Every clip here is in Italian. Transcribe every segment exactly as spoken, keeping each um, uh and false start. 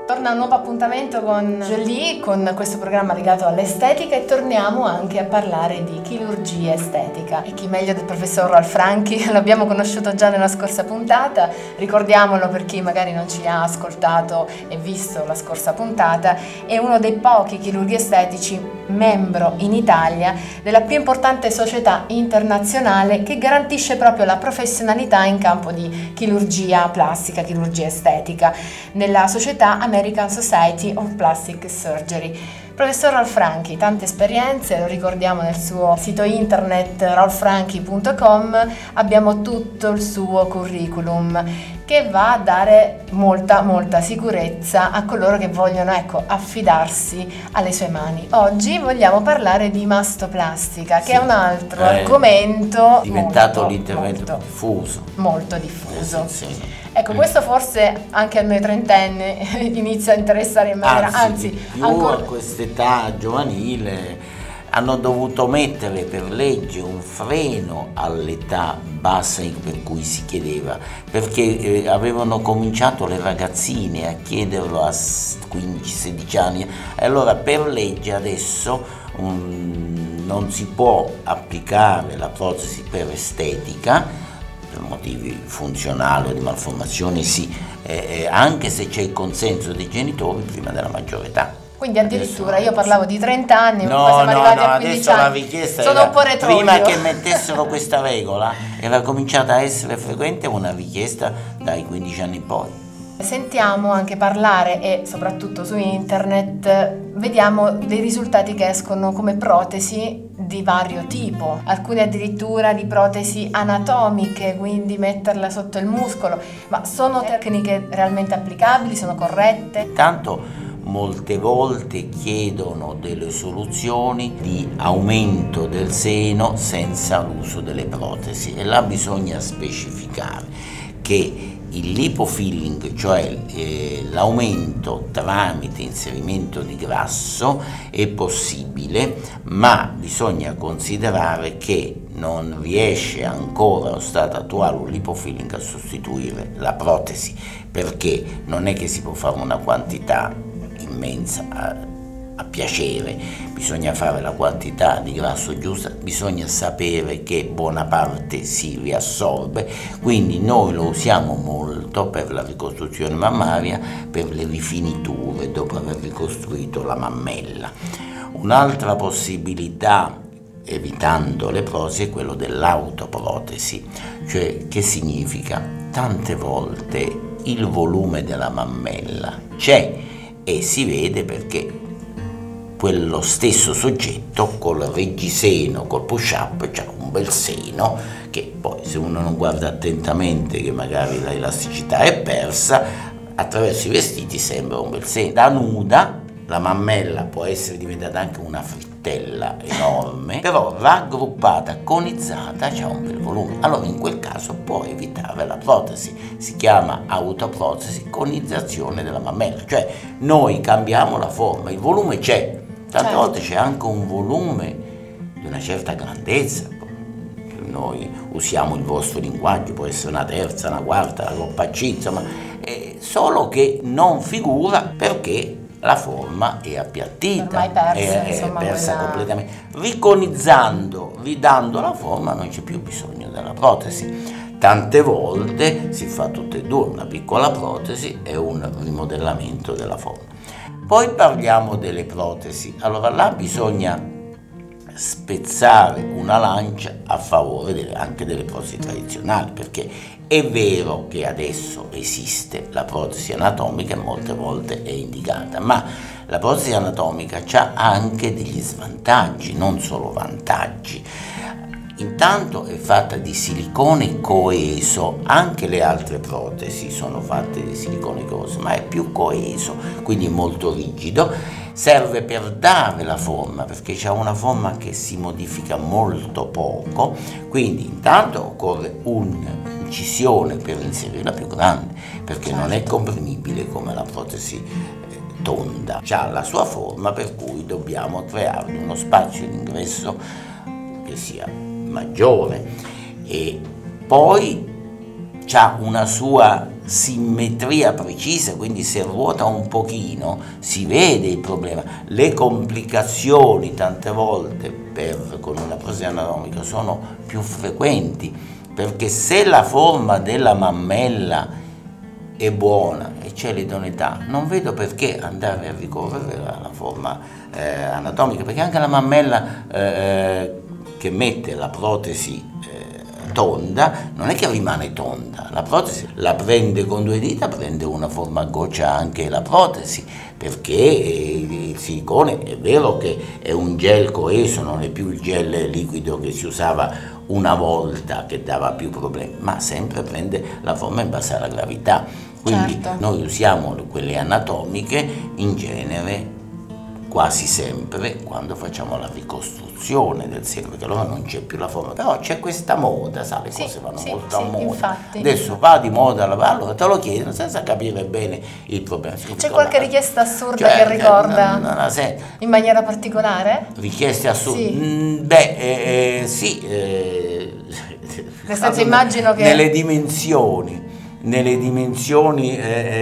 Torna un nuovo appuntamento con Jolie, con questo programma legato all'estetica, e torniamo anche a parlare di chirurgia estetica. E chi meglio del professor Ralph Franchi? L'abbiamo conosciuto già nella scorsa puntata, ricordiamolo per chi magari non ci ha ascoltato e visto la scorsa puntata. È uno dei pochi chirurghi estetici membro in Italia della più importante società internazionale che garantisce proprio la professionalità in campo di chirurgia plastica, chirurgia estetica, nella società American Society of Plastic Surgery. Professor Ralph Franchi, tante esperienze, lo ricordiamo nel suo sito internet ralph franchi punto com, abbiamo tutto il suo curriculum che va a dare molta molta sicurezza a coloro che vogliono, ecco, affidarsi alle sue mani. Oggi vogliamo parlare di mastoplastica, che sì, è un altro è argomento diventato molto, l'intervento molto, diffuso. Molto diffuso. Sì, sì. Ecco, questo forse anche a noi trentenni inizia a interessare in maniera, anzi, anzi più ancora... a quest'età giovanile hanno dovuto mettere per legge un freno all'età bassa per cui si chiedeva, perché eh, avevano cominciato le ragazzine a chiederlo a quindici sedici anni, e allora per legge adesso um, non si può applicare la protesi per estetica, per motivi funzionali o di malformazione sì, eh, anche se c'è il consenso dei genitori prima della maggiore età. Quindi addirittura io parlavo di trenta anni, no, poi siamo no, arrivati no, a quindici adesso anni. la richiesta Sono era, un po' retroio. prima che mettessero questa regola era cominciata a essere frequente una richiesta dai quindici anni in poi. Sentiamo anche parlare, e soprattutto su internet vediamo dei risultati che escono come protesi di vario tipo, alcune addirittura di protesi anatomiche, quindi metterla sotto il muscolo, ma sono tecniche realmente applicabili, sono corrette? Tanto molte volte chiedono delle soluzioni di aumento del seno senza l'uso delle protesi, e là bisogna specificare che il lipofilling, cioè eh, l'aumento tramite inserimento di grasso, è possibile, ma bisogna considerare che non riesce ancora allo stato attuale un lipofilling a sostituire la protesi, perché non è che si può fare una quantità immensa a, a piacere, bisogna fare la quantità di grasso giusta, bisogna sapere che buona parte si riassorbe, quindi noi lo usiamo molto per la ricostruzione mammaria, per le rifiniture dopo aver ricostruito la mammella. Un'altra possibilità, evitando le protesi, è quello dell'autoprotesi, cioè che significa tante volte il volume della mammella c'è e si vede perché quello stesso soggetto col reggiseno, col push-up, c'ha un bel seno che poi, se uno non guarda attentamente, che magari l'elasticità è persa, attraverso i vestiti sembra un bel seno. Da nuda la mammella può essere diventata anche una frittella enorme, però raggruppata, conizzata, c'ha un bel volume. Allora in quel caso può evitare la protesi, si chiama autoprotesi, conizzazione della mammella, cioè noi cambiamo la forma, il volume c'è. Tante certo. volte c'è anche un volume di una certa grandezza, noi usiamo il vostro linguaggio, può essere una terza, una quarta, la coppa C, insomma, eh, solo che non figura perché la forma è appiattita, ormai persa, è, è insomma, persa quella... completamente. Riconizzando, ridando la forma, non c'è più bisogno della protesi. Tante volte si fa tutte e due, una piccola protesi e un rimodellamento della forma. Poi parliamo delle protesi. Allora là bisogna spezzare una lancia a favore delle, anche delle protesi tradizionali, perché è vero che adesso esiste la protesi anatomica e molte volte è indicata, ma la protesi anatomica ha anche degli svantaggi, non solo vantaggi. Intanto è fatta di silicone coeso, anche le altre protesi sono fatte di silicone coeso, ma è più coeso, quindi molto rigido, serve per dare la forma, perché c'è una forma che si modifica molto poco, quindi intanto occorre un'incisione per inserirla più grande, perché non è comprimibile come la protesi tonda, ha la sua forma, per cui dobbiamo creare uno spazio d'ingresso che sia maggiore. E poi ha una sua simmetria precisa, quindi se ruota un pochino si vede il problema. Le complicazioni tante volte per, con una protesi anatomica sono più frequenti, perché se la forma della mammella è buona e c'è l'idoneità, non vedo perché andare a ricorrere alla forma eh, anatomica, perché anche la mammella eh, che mette la protesi eh, tonda non è che rimane tonda, la protesi la prende con due dita, prende una forma a goccia anche la protesi, perché il silicone è vero che è un gel coeso, non è più il gel liquido che si usava una volta che dava più problemi, ma sempre prende la forma in base alla gravità. Quindi certo. Noi usiamo quelle anatomiche in genere quasi sempre quando facciamo la ricostruzione del seno, perché allora non c'è più la forma, però c'è questa moda, sa, le sì, cose vanno sì, molto sì, a moda, infatti. Adesso va di moda, allora te lo chiedono senza capire bene il problema. C'è qualche richiesta assurda cioè, che ricorda non, non in maniera particolare? Richieste assurde? Sì. Mm, beh, eh, sì, eh, nel senso immagino che... Nelle dimensioni, nelle dimensioni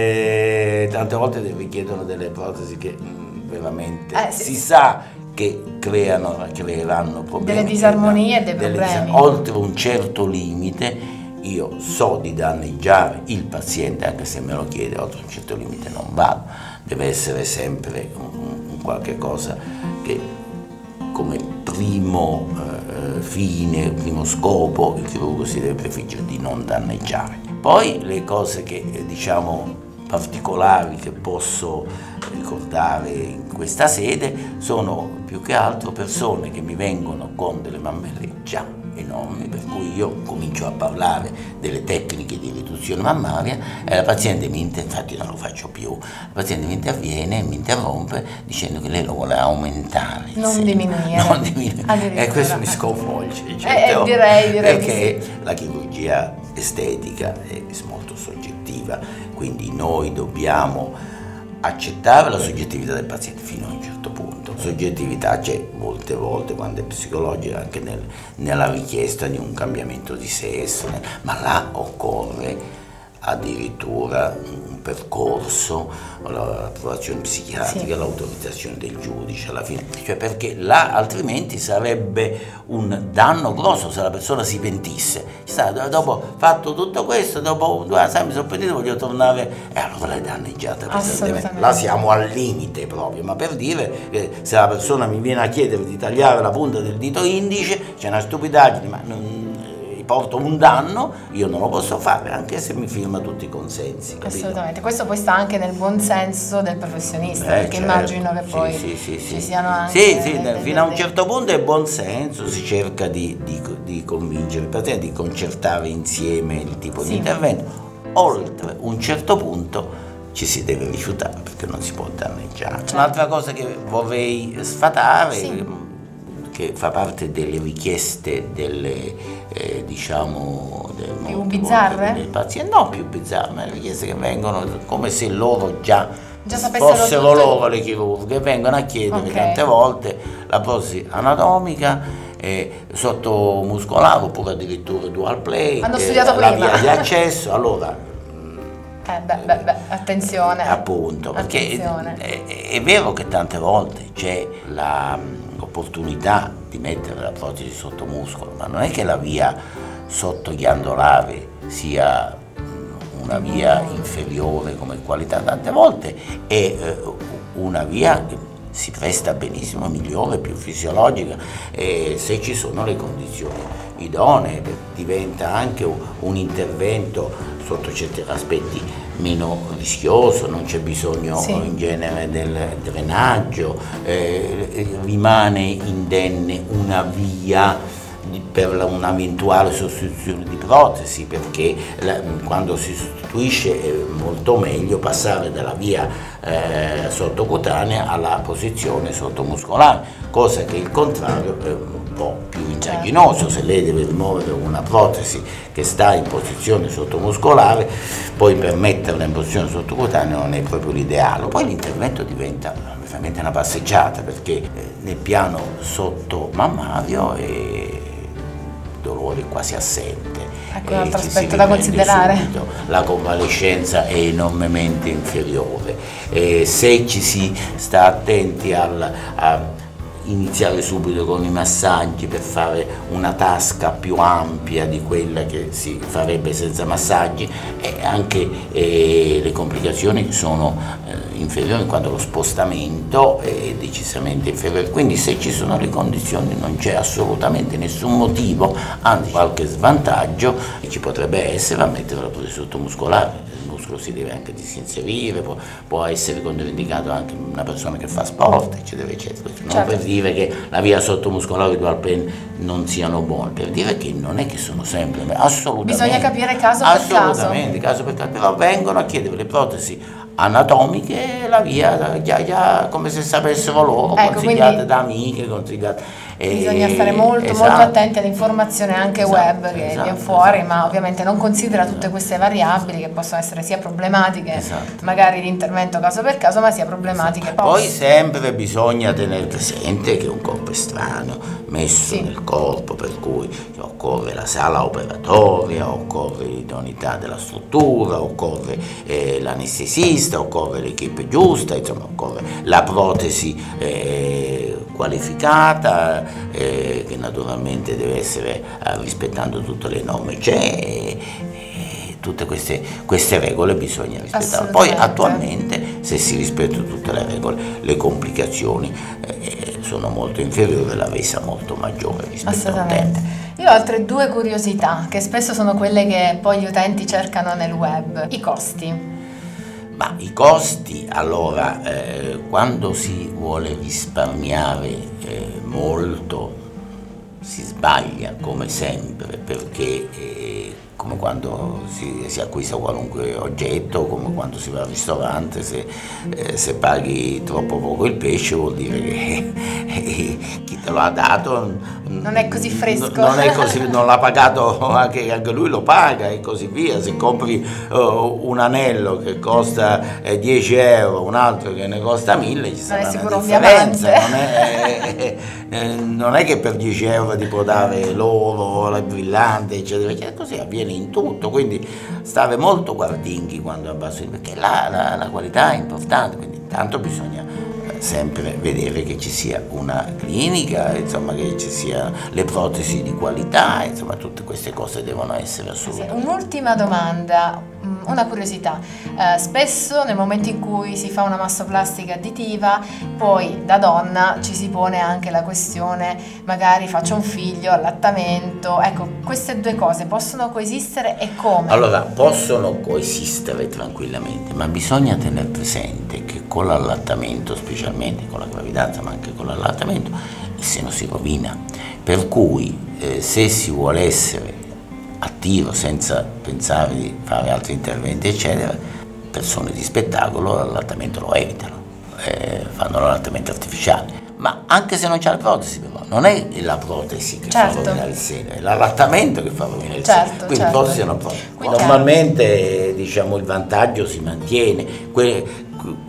eh, eh, tante volte richiedono delle protesi che mh, veramente eh, sì, si sì. sa che creano, creeranno problemi, delle disarmonie e dei problemi. Delle, oltre un certo limite io so di danneggiare il paziente, anche se me lo chiede, oltre un certo limite non vado, deve essere sempre un, un qualche cosa che come primo eh, fine, primo scopo il chirurgo si deve prefiggere di non danneggiare. Poi le cose che diciamo particolari che posso ricordare in questa sede sono più che altro persone che mi vengono con delle mammelle già enormi, per cui io comincio a parlare delle tecniche di riduzione mammaria e la paziente mi inter- infatti non lo faccio più, la paziente mi interviene e mi interrompe dicendo che lei lo vuole aumentare, non sì, diminuire, non diminuire. E questo mi sconvolge, cioè, eh, direi, direi perché sì. La chirurgia estetica è molto soggettiva, quindi noi dobbiamo accettare la soggettività del paziente fino a un certo punto. Soggettività c'è molte volte quando è psicologica anche nel, nella richiesta di un cambiamento di sesso, ma là occorre addirittura un percorso, l'approvazione psichiatrica, sì. L'autorizzazione del giudice alla fine, cioè perché là altrimenti sarebbe un danno grosso se la persona si pentisse. Dopo fatto tutto questo, dopo due anni mi sono pentito, voglio tornare, e allora l'hai danneggiata pesantemente. Là siamo al limite proprio, ma per dire che se la persona mi viene a chiedere di tagliare la punta del dito indice, c'è una stupidaggine, ma non porto un danno, io non lo posso fare, anche se mi firma tutti i consensi. Capito? Assolutamente, questo poi sta anche nel buon senso del professionista, Beh, perché certo. immagino che poi sì, sì, sì, ci sì. siano anche... Sì, sì, delle, fino a un certo punto è buon senso, si cerca di, di, di convincere il paziente, di concertare insieme il tipo sì. di intervento. Oltre un certo punto ci si deve rifiutare, perché non si può danneggiare. Certo. Un'altra cosa che vorrei sfatare... Sì. che fa parte delle richieste delle eh, diciamo del più bizzarre? Del paziente, no più bizzarre, ma le richieste che vengono come se loro già, già fossero loro le chirurghe, vengono a chiedere okay. tante volte la protesi anatomica eh, sottomuscolare oppure addirittura dual plate, hanno studiato eh, la prima. via di accesso, allora eh, beh, beh, beh, attenzione appunto, perché attenzione. È, è, è vero che tante volte c'è la opportunità di mettere la protesi sotto muscolo, ma non è che la via sottoghiandolare sia una via inferiore come qualità, tante volte è eh, una via che si presta benissimo, migliore, più fisiologica, e se ci sono le condizioni idonee diventa anche un, un intervento sotto certi aspetti meno rischioso, non c'è bisogno sì. in genere del drenaggio, eh, rimane indenne una via per un'eventuale sostituzione di protesi, perché la, quando si sostituisce è molto meglio passare dalla via eh, sottocutanea alla posizione sottomuscolare, cosa che il contrario è un po' più indaginoso. Se lei deve rimuovere una protesi che sta in posizione sottomuscolare, poi per metterla in posizione sottocutanea non è proprio l'ideale, poi l'intervento diventa veramente una passeggiata, perché eh, nel piano sottomammario è dolore è quasi assente. Ecco un altro aspetto da considerare. Subito. La convalescenza è enormemente inferiore. Eh, se ci si sta attenti al, a iniziare subito con i massaggi per fare una tasca più ampia di quella che si farebbe senza massaggi, e anche eh, le complicazioni sono eh, inferiori, in quanto lo spostamento è decisamente inferiore. Quindi se ci sono le condizioni non c'è assolutamente nessun motivo, anzi qualche svantaggio ci potrebbe essere a mettere la protesi sottomuscolare. Il muscolo si deve anche disinserire, può, può essere controindicato anche una persona che fa sport, eccetera eccetera. Non certo. Per dire che la via sottomuscolare e il dual pen non siano buone, per dire che non è che sono sempre, assolutamente. Bisogna capire caso per caso. Assolutamente, caso per caso, però vengono a chiedere le protesi anatomiche, la via, già, già come se sapessero loro, ecco, consigliate quindi da amiche, consigliate. Bisogna stare molto, esatto. molto attenti all'informazione anche esatto, web che esatto, viene fuori, esatto. ma ovviamente non considera tutte esatto. queste variabili che possono essere sia problematiche, esatto. magari l'intervento caso per caso, ma sia problematiche. Esatto. Poi sempre bisogna tenere presente che un corpo è strano, messo sì. nel corpo, per cui occorre la sala operatoria, occorre l'idoneità della struttura, occorre eh, l'anestesista, occorre l'equipe giusta, insomma occorre la protesi eh, qualificata, eh, che naturalmente deve essere eh, rispettando tutte le norme, c'è eh, tutte queste, queste regole bisogna rispettare. Poi attualmente se si rispettano tutte le regole le complicazioni eh, sono molto inferiori e la resa molto maggiore rispetto a un tempo. Io ho altre due curiosità che spesso sono quelle che poi gli utenti cercano nel web: i costi. Ma i costi, allora, eh, quando si vuole risparmiare eh, molto si sbaglia come sempre, perché eh, come quando si, si acquista qualunque oggetto, come quando si va al ristorante, se, eh, se paghi troppo poco il pesce vuol dire che eh, chi te lo ha dato non è così fresco, non, è così, non l'ha pagato, anche, anche lui lo paga e così via. Se compri uh, un anello che costa eh, dieci euro, un altro che ne costa mille, ci sarà una differenza. Non è, eh, eh, non è che per dieci euro ti può dare l'oro, la brillante, eccetera, eccetera, così avviene in tutto, quindi stare molto guardinghi quando abbasso, perché la, la, la qualità è importante, quindi intanto bisogna sempre vedere che ci sia una clinica, insomma che ci sia le protesi di qualità, insomma tutte queste cose devono essere assolutamente. Un'ultima domanda, una curiosità, eh, spesso nel momento in cui si fa una mastoplastica additiva poi da donna ci si pone anche la questione magari faccio un figlio, allattamento, ecco queste due cose possono coesistere e come? Allora possono coesistere tranquillamente, ma bisogna tenere presente che con l'allattamento, specialmente con la gravidanza ma anche con l'allattamento, il seno si rovina, per cui eh, se si vuole essere attivo senza pensare di fare altri interventi eccetera, persone di spettacolo l'allattamento lo evitano, eh, fanno l'allattamento artificiale, ma anche se non c'è la protesi, però non è la protesi che certo. fa rovinare il seno, è l'allattamento che fa rovinare il certo, seno, quindi certo. protesi è una protesi. Normalmente diciamo il vantaggio si mantiene, que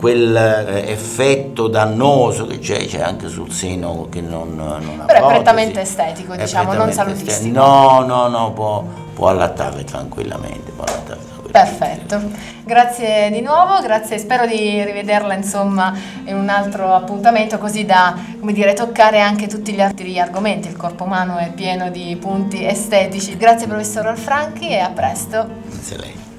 quell'effetto dannoso che c'è c'è anche sul seno che non, non ha però è prettamente estetico, diciamo, non salutistico. No, no, no, può, può allattare tranquillamente, può allattare tranquillamente. Perfetto, grazie di nuovo, grazie, spero di rivederla insomma in un altro appuntamento così da, come dire, toccare anche tutti gli altri argomenti. Il corpo umano è pieno di punti estetici. Grazie professor Alfranchi e a presto. Grazie a lei.